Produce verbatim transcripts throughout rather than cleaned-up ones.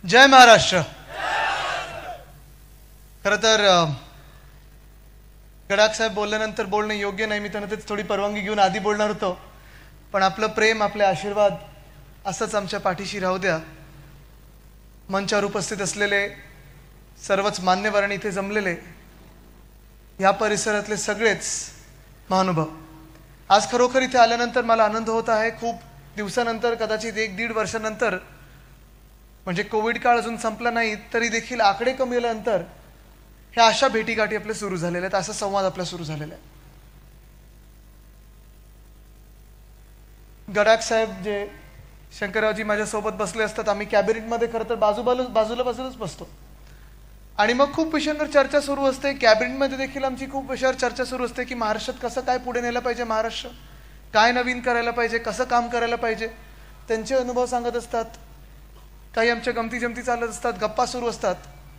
जय महाराष्ट्र। खरं तर गडाख साहेब बोलल्यानंतर बोलणं योग्य नाही, मी त्यांना तेच थोडी परवानगी घेऊन आधी बोलणार होतो, पण आपलं प्रेम आपले आशीर्वाद असंच आमच्या पाठीशी राहू द्या। मंचावर उपस्थित असलेले सर्वच मान्यवर आणि इथे जमलेले या परिसरातले सगळेच महानुभाव, आज खरोखर इथे आल्यानंतर मला आनंद होत आहे। खूप दिवसानंतर, कदाचित एक दीड वर्षानंतर, म्हणजे कोविड काळ अजून संपला नाही तरी देखील आकडे कमी आल्यानंतर ह्या अशा भेटीगाठी आपले सुरू झालेले आहेत, असा संवाद आपला सुरू झालेला आहे। गडाख साहेब जे शंकररावजी माझ्यासोबत बसले असतात, आम्ही कॅबिनेटमध्ये खरं तर बाजूबाजू बाजूला बाजूलाच बसतो आणि मग खूप विषयांवर चर्चा सुरू असते। कॅबिनेटमध्ये देखील आमची खूप विषयावर चर्चा सुरू असते की महाराष्ट्रात कसं काय पुढे नेलं पाहिजे, महाराष्ट्र काय नवीन करायला पाहिजे, कसं काम करायला पाहिजे। त्यांचे अनुभव सांगत असतात, काही आमच्या गमती जमती चालत असतात, गप्पा सुरू असतात।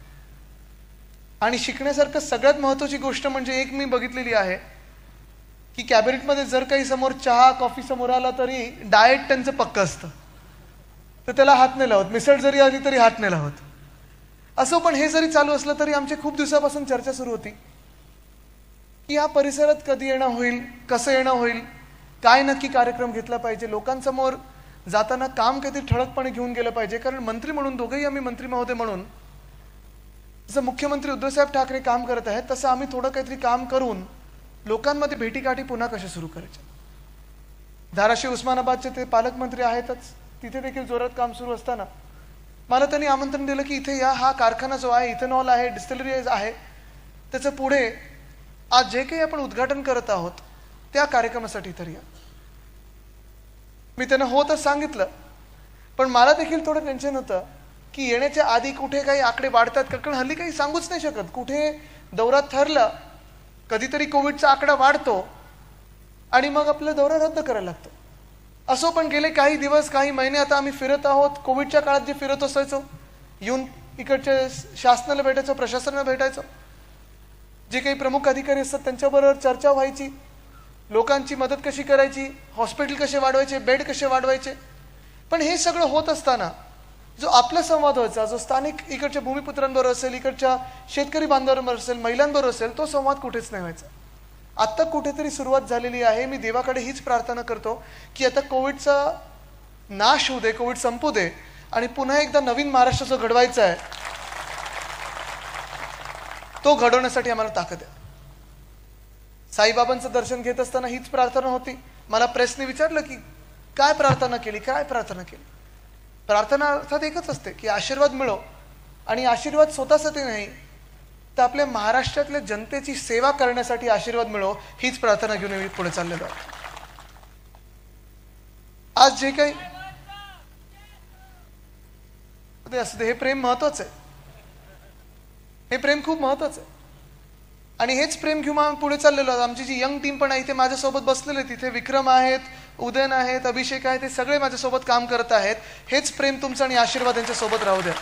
आणि शिकण्यासारखं सगळ्यात महत्त्वाची गोष्ट म्हणजे एक मी बघितलेली आहे की कॅबिनेटमध्ये जर काही समोर चहा कॉफी समोर आला तरी डाएट त्यांचं पक्क असतं, तर त्याला हात नाही लावत। मिसळ जरी आली तरी हात नाही लावत। असं पण हे जरी चालू असलं तरी आमची खूप दिवसापासून चर्चा सुरू होती की या परिसरात कधी येणं होईल, कसं येणं होईल, काय नक्की कार्यक्रम घेतला पाहिजे, लोकांसमोर जाताना काम काहीतरी ठळकपणे घेऊन गेलं पाहिजे। कारण मंत्री म्हणून, दोघेही आम्ही मंत्री महोदय म्हणून, जसं मुख्यमंत्री उद्धवसाहेब ठाकरे काम करत आहेत तसं आम्ही थोडं काहीतरी काम करून लोकांमध्ये भेटीगाठी पुन्हा कशा सुरू करायच्या। धाराशिव उस्मानाबादचे ते पालकमंत्री आहेतच, तिथे देखील जोरात काम सुरू असताना मला त्यांनी आमंत्रण दिलं की इथे या, हा कारखाना जो आहे, इथेनॉल आहे, डिस्टिलरी आहे, त्याचं पुढे आज जे काही आपण उद्घाटन करत आहोत त्या कार्यक्रमासाठी तर या। मी त्यांना होतच सांगितलं, पण मला देखील थोडं टेन्शन होतं की येण्याच्या आधी कुठे काही आकडे वाढतात का, कारण हल्ली काही सांगूच नाही शकत। कुठे दौरा ठरला, कधीतरी कोविडचा आकडा वाढतो आणि मग आपला दौरा रद्द करायला लागतो। असो, पण गेले काही दिवस, काही महिने आता आम्ही फिरत आहोत। कोविडच्या काळात जे फिरत असायचो, येऊन इकडच्या शासनाला भेटायचो, प्रशासनाला भेटायचो, जे काही प्रमुख अधिकारी असतात त्यांच्याबरोबर चर्चा व्हायची, लोकांची मदत कशी करायची, हॉस्पिटल कसे वाढवायचे, बेड कसे वाढवायचे। पण हे सगळं होत असताना जो आपला संवाद व्हायचा, जो स्थानिक इकडच्या भूमिपुत्रांबरोबर असेल, इकडच्या शेतकरी बांधवांबरोबर असेल, महिलांबरोबर असेल, तो संवाद कुठेच नाही व्हायचा। आत्ता कुठेतरी सुरुवात झालेली आहे। मी देवाकडे हीच प्रार्थना करतो की आता कोविडचा नाश होऊ दे, कोविड संपू दे आणि पुन्हा एकदा नवीन महाराष्ट्र जो घडवायचा आहे तो घडवण्यासाठी आम्हाला ताकद आहे। साईबाबांचं दर्शन घेत असताना हीच प्रार्थना होती। मला प्रेसने विचारलं की काय प्रार्थना केली, काय प्रार्थना केली। प्रार्थना अर्थात एकच असते की आशीर्वाद मिळो, आणि आशीर्वाद स्वतःसाठी नाही तर आपल्या महाराष्ट्रातल्या जनतेची सेवा करण्यासाठी आशीर्वाद मिळो, हीच प्रार्थना घेऊन मी पुढे चाललेलो आहे। आज जे काही असू दे, हे प्रेम महत्वाचं आहे, हे प्रेम खूप महत्वाचं आहे आणि हेच प्रेम घेऊन आम्ही पुढे चाललेलो आहोत। आमची जी यंग टीम पण आहे, इथे माझ्यासोबत बसलेले, तिथे विक्रम आहेत, उदयन आहेत, अभिषेक आहेत, ते सगळे माझ्यासोबत काम करत आहेत। हेच प्रेम तुमचं आणि आशीर्वाद त्यांच्या सोबत राहू द्या।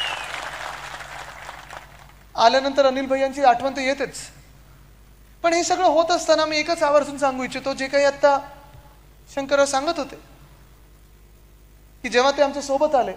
आल्यानंतर अनिल भैयांची आठवण तर येतेच, पण हे सगळं होत असताना मी एकच आवर्जून सांगू इच्छितो, जे काही आता शंकरराव सांगत होते की जेव्हा ते आमच्या सोबत आले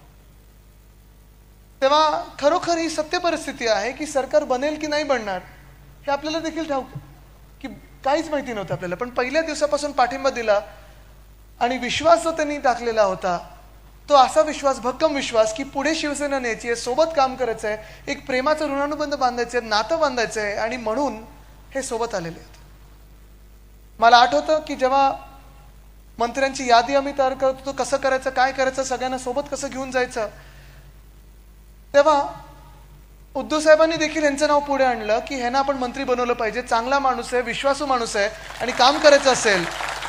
तेव्हा खरोखर ही सत्य परिस्थिती आहे की सरकार बनेल की नाही बनणार हे आपल्याला देखील ठाऊक की काहीच माहिती नव्हतं आपल्याला। पण पहिल्या दिवसापासून पाठिंबा दिला आणि विश्वास जो त्यांनी टाकलेला होता तो असा विश्वास, भक्कम विश्वास की पुढे शिवसेना न्यायची आहे, सोबत काम करायचं आहे, एक प्रेमाचं ऋणानुबंध बांधायचं आहे, नातं बांधायचं आहे, आणि म्हणून हे सोबत आलेले आहेत। मला आठवतं की जेव्हा मंत्र्यांची यादी आम्ही तयार करत होतो, कसं करायचं, काय करायचं, सगळ्यांना सोबत कसं घेऊन जायचं, तेव्हा उद्धव साहेबांनी देखील यांचं नाव पुढे आणलं की ह्यांना आपण मंत्री बनवलं पाहिजे, चांगला माणूस आहे, विश्वासू माणूस आहे, आणि काम करायचं असेल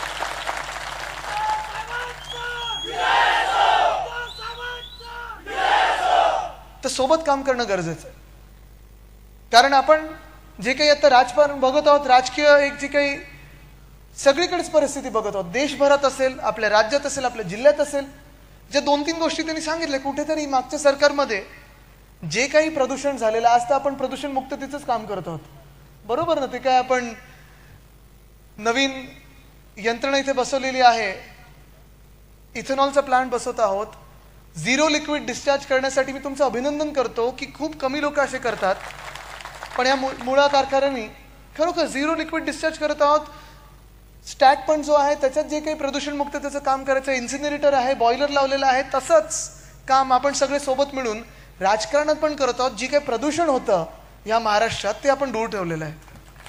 तर सोबत काम करणं गरजेचं आहे। कारण आपण जे काही आता राजकारण बघत आहोत, राजकीय एक जी काही सगळीकडेच परिस्थिती बघत आहोत, देशभरात असेल, आपल्या राज्यात असेल, आपल्या जिल्ह्यात असेल, ज्या दोन तीन गोष्टी त्यांनी सांगितल्या, कुठेतरी मागच्या सरकारमध्ये जे काही प्रदूषण झालेलं, आज तर आपण प्रदूषण मुक्ततेचंच काम करत आहोत, बरोबर ना? ते काय आपण नवीन यंत्रणा इथे बसवलेली आहे, इथेनॉलचा प्लांट बसवत आहोत, झिरो लिक्विड डिस्चार्ज करण्यासाठी मी तुमचं अभिनंदन करतो की खूप कमी लोक असे करतात, पण या मुळा कारखान्यांनी खरोखर झिरो लिक्विड डिस्चार्ज करत आहोत. स्टॅट पण जो आहे त्याच्यात जे काही प्रदूषण मुक्त त्याचं काम करायचं, इन्सिनरेटर आहे, बॉयलर लावलेलं आहे, तसंच काम आपण सगळे सोबत मिळून राजकारणात पण करत आहोत. जी काही प्रदूषण होतं या महाराष्ट्रात ते आपण दूर ठेवलेलं आहे.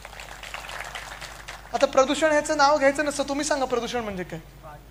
आता प्रदूषण ह्याचं नाव घ्यायचं नसतं. तुम्ही सांगा प्रदूषण म्हणजे काय?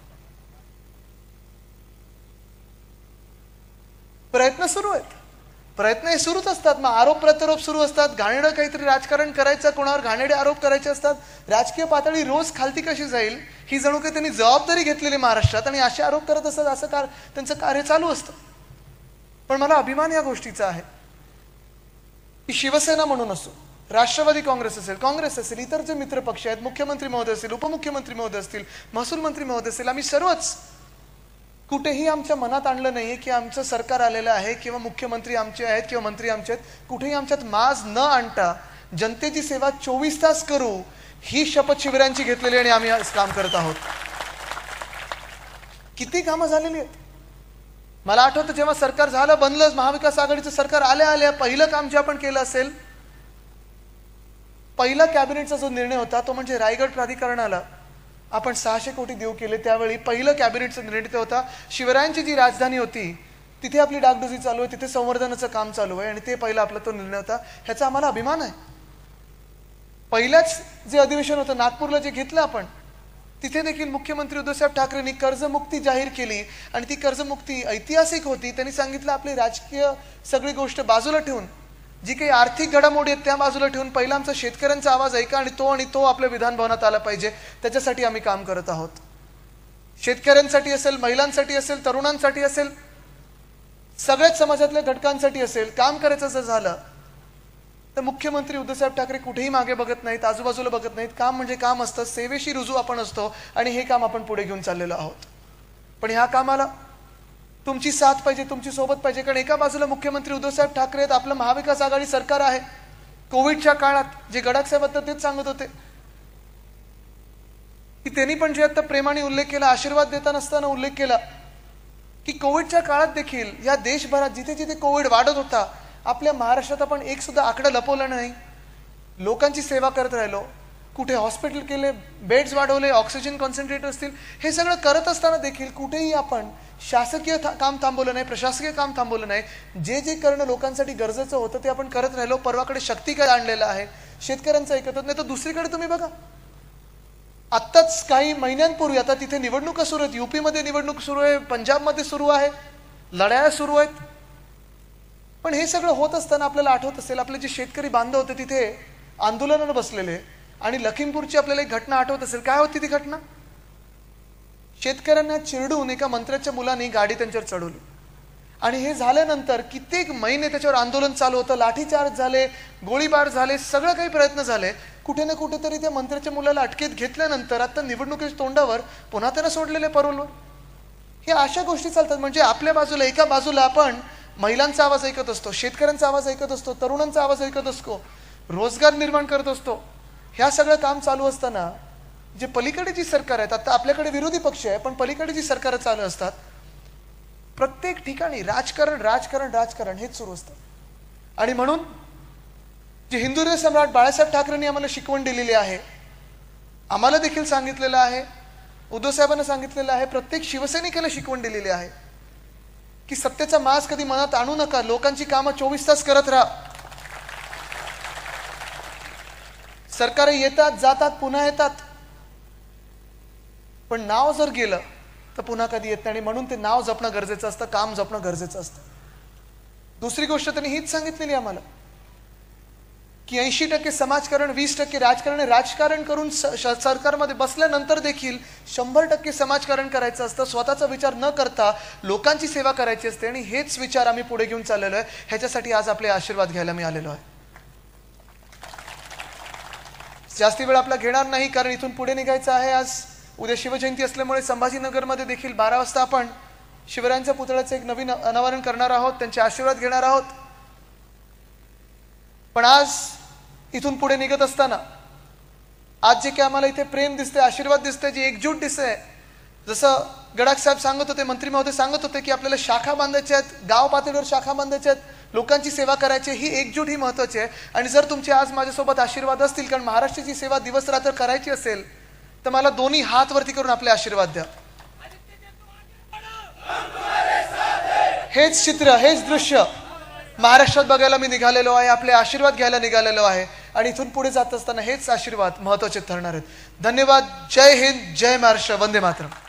प्रयत्न सुरू आहेत, प्रयत्न हे सुरूच असतात. मग आरोप प्रत्यारोप सुरू असतात, घाणेरडं काहीतरी राजकारण करायचं, कोणावर घाणेरडे आरोप करायचे असतात. राजकीय पातळी रोज खालती कशी जाईल ही जणू काही त्यांनी जबाबदारी घेतलेली महाराष्ट्रात, आणि असे आरोप करत असतात. असं कार त्यांचं कार्य चालू असतं. पण मला अभिमान या गोष्टीचा आहे की शिवसेना म्हणून असो, राष्ट्रवादी काँग्रेस असेल, काँग्रेस असेल, इतर जे मित्र पक्ष आहेत, मुख्यमंत्री महोदय असतील, उपमुख्यमंत्री महोदय असतील, महसूल मंत्री महोदय असतील, आम्ही सर्वच कुठेही आमच्या मनात आणलं नाहीये की आमचं सरकार आलेलं आहे किंवा मुख्यमंत्री आमचे आहेत किंवा मंत्री आमचे आहेत. कुठेही आमच्यात माज न आणता जनतेची सेवा चोवीस तास करू ही शपथ शिबिरांची घेतलेली, आणि आम्ही आज काम करत आहोत. किती कामं झालेली आहेत. मला आठवतं जेव्हा सरकार झालं, बनलं, महाविकास आघाडीचं सरकार आल्या आल्या पहिलं काम जे आपण केलं असेल, पहिला कॅबिनेटचा जो निर्णय होता तो म्हणजे रायगड प्राधिकरणाला आपण सहाशे कोटी देऊ केले. त्यावेळी पहिलं कॅबिनेटचा निर्णय ते होता. शिवरायांची जी राजधानी होती तिथे आपली डागडुजी चालू आहे, तिथे संवर्धनाचं काम चालू आहे, आणि ते पहिला आपला तो निर्णय होता. ह्याचा आम्हाला अभिमान आहे. पहिल्याच जे अधिवेशन होतं नागपूरला जे घेतलं आपण, तिथे देखील मुख्यमंत्री उद्धवसाहेब ठाकरेंनी कर्जमुक्ती जाहीर केली, आणि ती कर्जमुक्ती ऐतिहासिक होती. त्यांनी सांगितलं आपली राजकीय सगळी गोष्ट बाजूला ठेवून, जी काही आर्थिक घडामोडी आहेत त्या बाजूला ठेवून पहिला आमचा शेतकऱ्यांचा आवाज ऐका, आणि तो आणि तो आपल्या विधान भवनात आला पाहिजे. त्याच्यासाठी आम्ही काम करत आहोत. शेतकऱ्यांसाठी असेल, महिलांसाठी असेल, तरुणांसाठी असेल, सगळ्याच समाजातल्या घटकांसाठी असेल, काम करायचं जर झालं तर मुख्यमंत्री उद्धवसाहेब ठाकरे कुठेही मागे बघत नाहीत, आजूबाजूला बघत नाहीत. काम म्हणजे काम असतं, सेवेशी रुजू आपण असतो, आणि हे काम आपण पुढे घेऊन चाललेलो आहोत. पण ह्या कामाला तुमची साथ पाहिजे, तुमची सोबत पाहिजे. कारण एका बाजूला मुख्यमंत्री उद्धवसाहेब ठाकरे आहेत, आपलं महाविकास आघाडी सरकार आहे. कोविडच्या काळात जे गडाख साहेब आता तेच सांगत होते की त्यांनी पण जे आता प्रेमाने उल्लेख केला, आशीर्वाद देताना असताना उल्लेख केला की कोविडच्या काळात देखील या देशभरात जिथे जिथे कोविड वाढत होता, आपल्या महाराष्ट्रात आपण एक सुद्धा आकडा लपवला नाही. लोकांची सेवा करत राहिलो. कुठे हॉस्पिटल केले, बेड्स वाढवले, ऑक्सिजन कॉन्सन्ट्रेटर असतील, हे सगळं करत असताना देखील कुठेही आपण शासकीय काम थांबवलं नाही, प्रशासकीय काम थांबवलं नाही. जे जे करणं लोकांसाठी गरजेचं होतं ते आपण करत राहिलो. परवाकडे शक्ती काय आणलेलं आहे, शेतकऱ्यांचं ऐकत नाही. तर दुसरीकडे तुम्ही बघा, आत्ताच काही महिन्यांपूर्वी आता तिथे निवडणुका सुरू आहेत. युपी मध्ये निवडणूक सुरू आहे, पंजाबमध्ये सुरू आहे, लढाया सुरू आहेत. पण हे सगळं होत असताना आपल्याला आठवत असेल, आपले जे शेतकरी बांधव होते तिथे आंदोलनाला बसलेले, आणि लखीमपूरची आपल्याला एक घटना आठवत असेल. काय होती ती घटना? शेतकऱ्यांना चिरडून एका मंत्र्याच्या मुलांनी गाडी त्यांच्यावर चढवली, आणि हे झाल्यानंतर कित्येक महिने त्याच्यावर आंदोलन चालू होतं. लाठीचार्ज झाले, गोळीबार झाले, सगळं काही प्रयत्न झाले. कुठे ना कुठेतरी त्या मंत्र्याच्या मुलाला अटकेत घेतल्यानंतर आता निवडणुकीच्या तोंडावर पुन्हा त्यांना सोडलेले परोलवर. हे अशा गोष्टी चालतात. म्हणजे आपल्या बाजूला एका बाजूला आपण महिलांचा आवाज ऐकत असतो, शेतकऱ्यांचा आवाज ऐकत असतो, तरुणांचा आवाज ऐकत असतो, रोजगार निर्माण करत असतो. ह्या सगळं काम चालू असताना जे पलीकडे जी सरकार आहेत, आता आपल्याकडे विरोधी पक्ष आहे, पण पलीकडे जी सरकार चालू असतात, प्रत्येक ठिकाणी राजकारण राजकारण राजकारण हेच सुरू असतं. आणि म्हणून जे हिंदू सम्राट बाळासाहेब ठाकरेंनी आम्हाला शिकवण दिलेली आहे, आम्हाला देखील सांगितलेलं आहे, उद्धव साहेबांना सांगितलेलं आहे, प्रत्येक शिवसैनिकाला शिकवण दिलेली आहे की सत्तेचा माज कधी मनात आणू नका, लोकांची कामं चोवीस तास करत राहा. सरकार येतात जातात पुन्हा येतात, पण नाव जर गेलं तर पुन्हा कधी येत नाही. आणि म्हणून ते नाव जपणं गरजेचं असतं, काम जपणं गरजेचं असतं. दुसरी गोष्ट त्यांनी हीच सांगितलेली आम्हाला की ऐंशी टक्के समाजकारण, वीस टक्के राजकारण. राजकारण करून सरकारमध्ये बसल्यानंतर देखील शंभर टक्के समाजकारण करायचं असतं. स्वतःचा विचार न करता लोकांची सेवा करायची असते, आणि हेच विचार आम्ही पुढे घेऊन चाललेलो आहे. ह्याच्यासाठी आज आपले आशीर्वाद घ्यायला मी आलेलो आहे. जास्ती वेळ आपला घेणार नाही, कारण इथून पुढे निघायचं आहे. आज उद्या शिवजयंती असल्यामुळे संभाजीनगरमध्ये देखील बारा वाजता आपण शिवरायांच्या पुतळ्याचं एक नवीन अनावरण करणार आहोत, त्यांचे आशीर्वाद घेणार आहोत. पण आज इथून पुढे निघत असताना आज जे काही आम्हाला इथे प्रेम दिसते, आशीर्वाद दिसते, जी एकजूट दिसते, जसं गडाख साहेब सांगत होते, मंत्री महोदय सांगत होते की आपल्याला शाखा बांधायच्या आहेत, गाव पातळीवर शाखा बांधायच्या आहेत, लोकांची सेवा करायची, ही एकजूट ही महत्वाची आहे. आणि जर तुमचे आज माझ्यासोबत आशीर्वाद असतील, कारण महाराष्ट्राची सेवा दिवस रात्र करायची असेल, तर मला दोन्ही हात वरती करून आपले आशीर्वाद द्या. हेच चित्र, हेच दृश्य महाराष्ट्रात बघायला मी निघालेलो आहे, आपले आशीर्वाद घ्यायला निघालेलो आहे. आणि इथून पुढे जात असताना हेच आशीर्वाद महत्वाचे ठरणार आहेत. धन्यवाद. जय हिंद, जय महाराष्ट्र, वंदे मातरम.